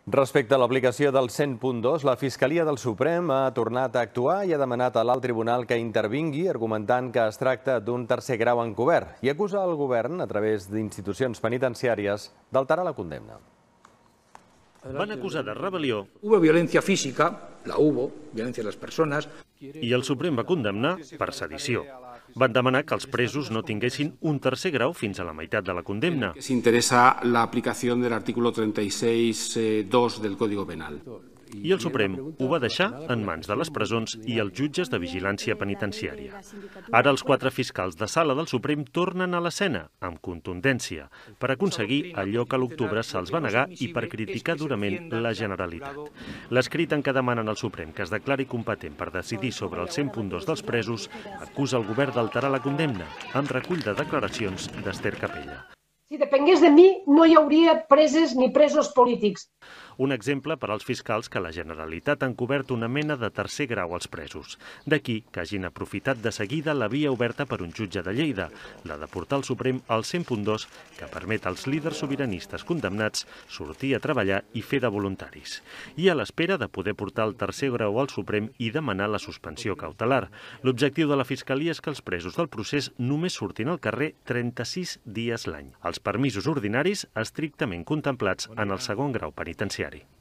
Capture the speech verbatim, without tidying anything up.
Respecte a l'aplicació del cent punt dos, la Fiscalia del Suprem ha tornat a actuar i ha demanat a l'alt tribunal que intervingui, argumentant que es tracta d'un tercer grau encobert i acusa el govern, a través d'institucions penitenciàries, d'alterar la condemna. Van acusar de rebel·lió. Hubo violencia física, la hubo, violencia de las personas. I el Suprem va condemnar per sedició. Van demanar que els presos no tinguessin un tercer grau fins a la meitat de la condemna. Se interesa la aplicación del artículo treinta y seis punto dos del Código Penal. I el Suprem ho va deixar en mans de les presons i els jutges de vigilància penitenciària. Ara els quatre fiscals de sala del Suprem tornen a l'escena, amb contundència, per aconseguir allò que a l'octubre se'ls va negar i per criticar durament la Generalitat. L'escrit en què demanen al Suprem que es declari competent per decidir sobre el cent punt dos dels presos acusa el govern d'alterar la condemna, amb recull de declaracions d'Ester Capella. Si depengués de mi, no hi hauria preses ni presos polítics. Un exemple per als fiscals que la Generalitat ha encobert una mena de tercer grau als presos. D'aquí que hagin aprofitat de seguida la via oberta per un jutge de Lleida, la de portar al Suprem el cent punt dos, que permet als líders sobiranistes condemnats sortir a treballar i fer de voluntaris. I a l'espera de poder portar el tercer grau al Suprem i demanar la suspensió cautelar. L'objectiu de la Fiscalia és que els presos del procés només surtin al carrer trenta-sis dies l'any. Els permisos ordinaris estrictament contemplats en el segon grau penitenciari.